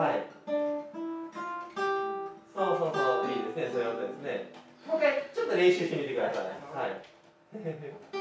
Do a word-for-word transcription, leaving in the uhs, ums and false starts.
はい。そうそうそう、いいですね、そういう音ですね。もう一回ちょっと練習してみてください。はい。